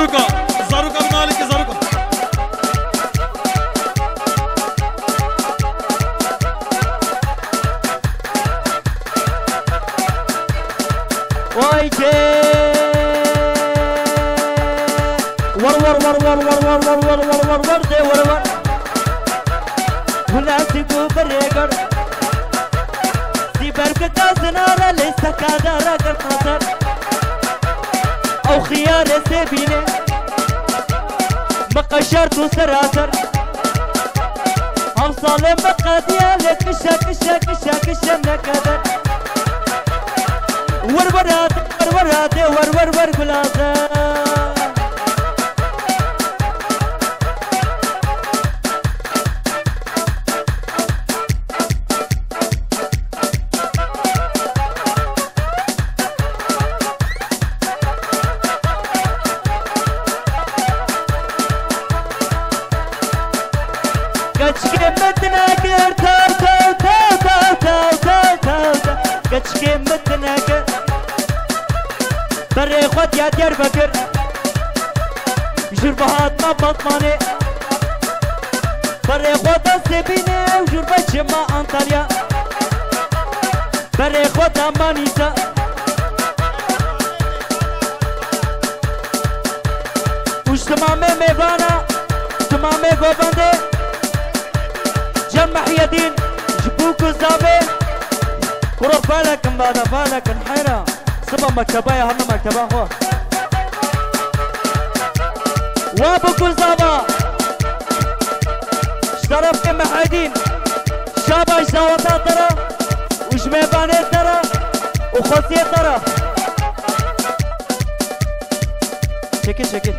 زاروكا زاروكا بنالك زاروكا واي جي ور ور ور ور ور ور ور ور ور ور ور دي ور ور ولا تقو بريقر دي بركة زنارة لسه كادارة قرطر او خيار سبينه مقشرت وسراسر اوصل مقادية لكشا كشا كشا كشا نكدر ورورات ورورات ورور ور بلازا كشكي متناكر تاو تاو تاو تاو تاو تاو تاو كشكي متناكر بري خود يا ديار بكر جربهات ما بطماني بري خود سبيني وجربة جمع انطاليا بري خود امانيسا وش تمامي ميفانا تمامي غوباندي جمع يدين جبوكو زابي كرو بالك مبادا بالك الحيرة سبا مكتبا يا هم مكتبا خو وابو زابا شرف محايدين شابا شاوتا ترى وش ميباني ترى وخوصية ترى شكل شكل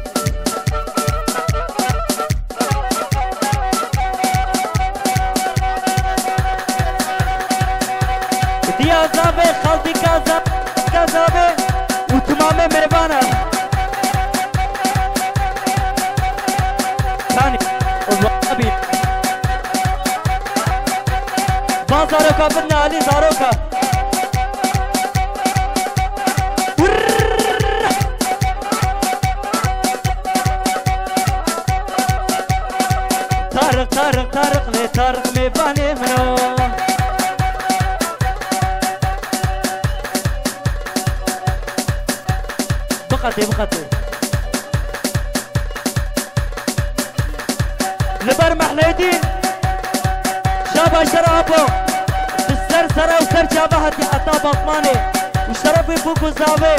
ديا زابي خالتي كازا كازابي وتمامي ميبانا ثاني والوابي زاروكا بدنا علي زاروكا طارق طارق طارق لي طارق ميباني منو بقتي بقتي لبر محليدين شابا شرابو بالسر سرا وسر جابهتي حتى بطماني وشربي بوكو زاوي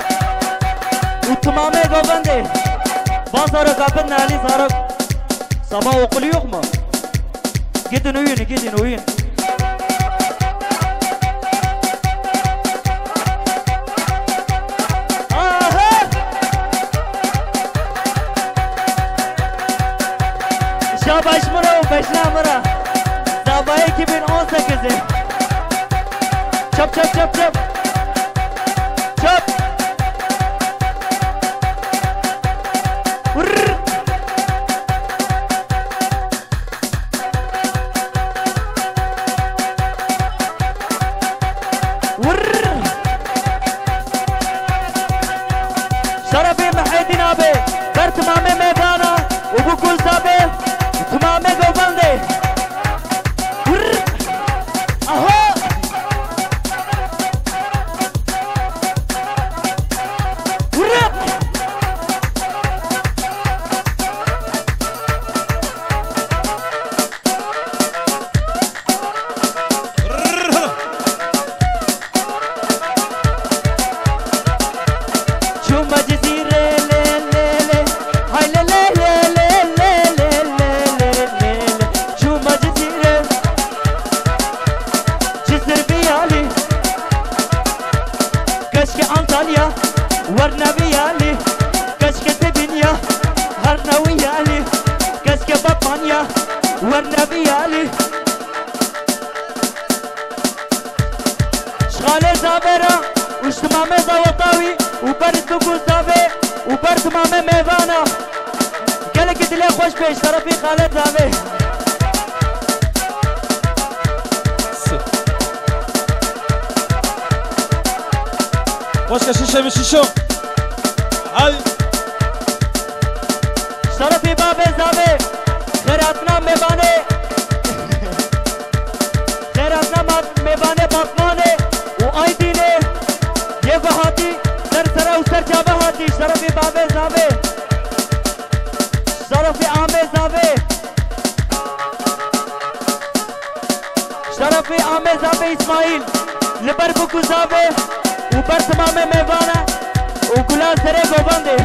وتمامي غوبندي بازارو قابلنا علي زارك صبا وقل يغمى جدن وين جدن وين باش مرا و بشنا مرا زابای 2018 چپ چپ چپ چپ چپ شرفي محيدين ابي بر تمامي ميدانا وبكل زابي تمامي غوباندي اهو ورنبيالي كشكة بنيا هرنويالي كشكة بطانيا ورنبيالي شغالي زابرا وشتمامي زوطاوي وبرد دوكو زابي وبرد مامي ميفانا قالك دلي خوش بيش طرفي خالد زابي وش شيشة بشيشو هاي شرفی باب زاوه خیراتنا میبانه خیراتنا میبانه باطمانه و آیدینه یه بهاتی سر سره و سر جا بهاتی شرفی باب زاوه شرفی آمه زاوه شرفی آمه زاوه اسماعیل لبر بکو زاوه و بر تمام میبانه و گلان سره گوبنده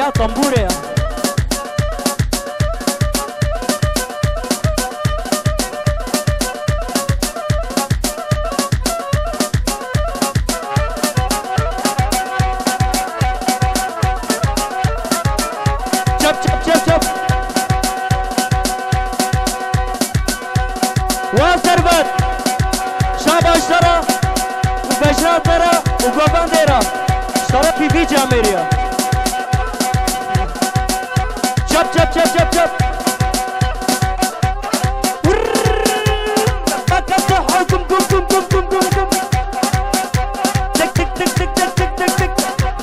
ya tambure ya. Çap çap çap çap. Ve servet. Şabaşlara, beşratlara, ugabandera. Şarap pipi cameriya. Çap çap çap çap çap. Bakatı hakum kum kum kum kum kum kum. Tık tık tık tık tık tık tık tık.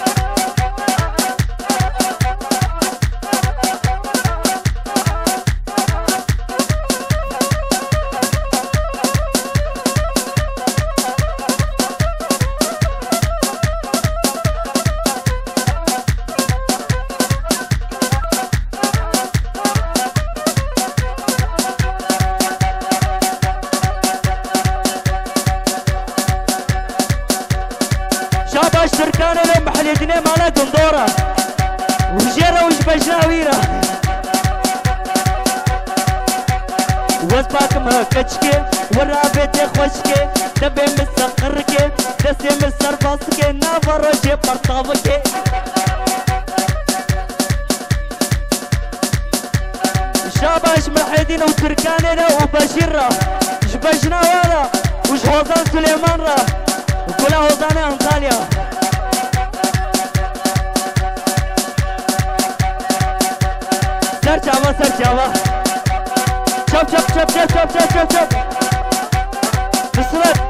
شاباش تركانة لمحلتنا مالتهم دورة وجيرة وش بجناويرة وزباك مهكتشكي ورابطي خوشكي دبي مسخركي دسي مسر باسكي نافروشي برطابكي شاباش محيدين وتركانة وبشيرة وش بجناويرة وش حوزان سليمان را وكلها وطني أنطاليا سرچاوا سرچاوا شب شب شب شب شب شب شب شب بسرعة